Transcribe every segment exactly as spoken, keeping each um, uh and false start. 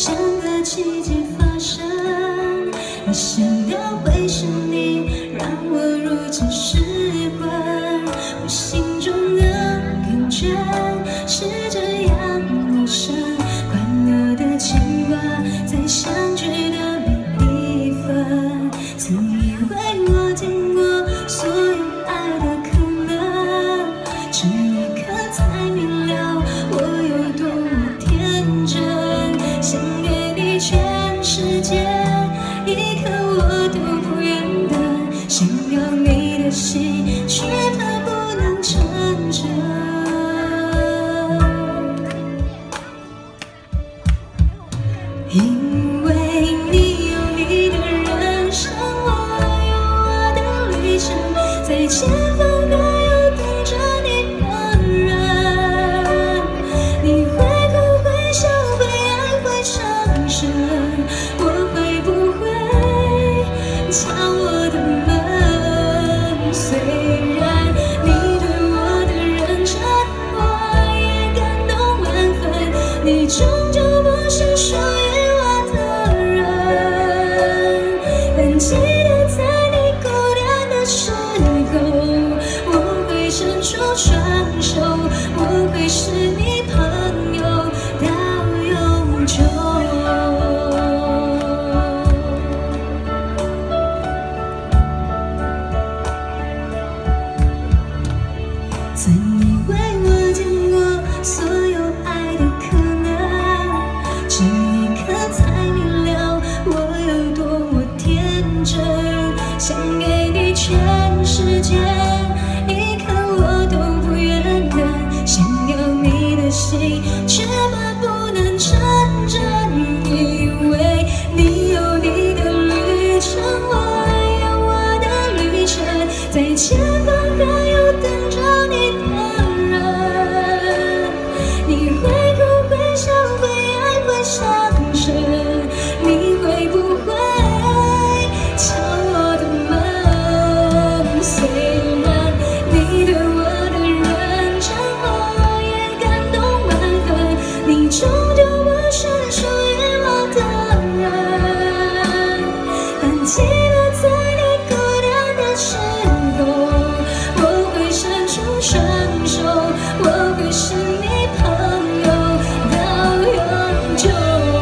像个奇迹发生。没想到会是你，让我如此失魂。我心中的感觉是这样陌生，快乐的牵挂在相聚的每一分。曾以为我听过所有爱的可能，这一刻才明了我有多么天真。想给你全世界，一刻我都不愿等。想要你的心，却怕不能成真。因为你有你的人生，我有我的旅程，在前方还有等着你的人。你会不会笑，会爱会长生？我会不会敲我的门？虽然你对我的认真，我也感动万分。你终究不是属于我的人，但记得在你孤单的时候，我会伸出双手，我会是你朋友到永久。曾以为我见过所有爱的可能，这一刻才明了我有多么天真。想给你全世界，一刻我都不愿等。想要你的心，却怕不能成真。因为你有你的旅程，我有我的旅程，在前方还有等着你的人。你会哭会笑会爱会伤神，你会不会敲我的门？虽然你对我的认真，我也感动万分。你终究不是属于我的人，但记得在你孤单的时候，我会伸出双手，我会是你朋友到永久。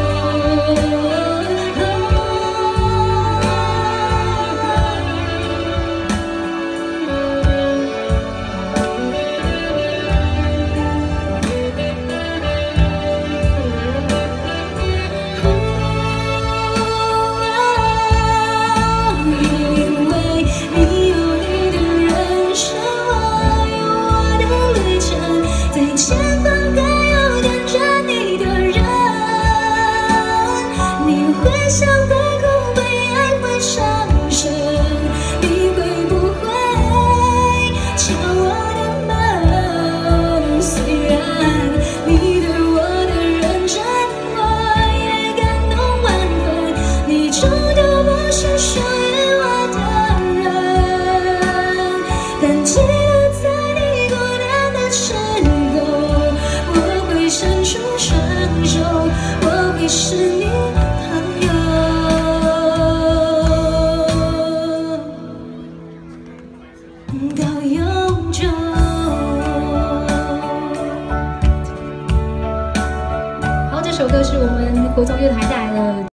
因为你有你的人生，我有我的旅程，在前方还有等着你的人。你会笑会哭会爱会伤神，你会不会敲我的门？虽然你对我的认真，我也感动万分。你终究不是属于我的人，但记得在你孤单的时候，我会伸出双手，我会是你朋友到永久。好，这首歌是我们国中乐团带来的。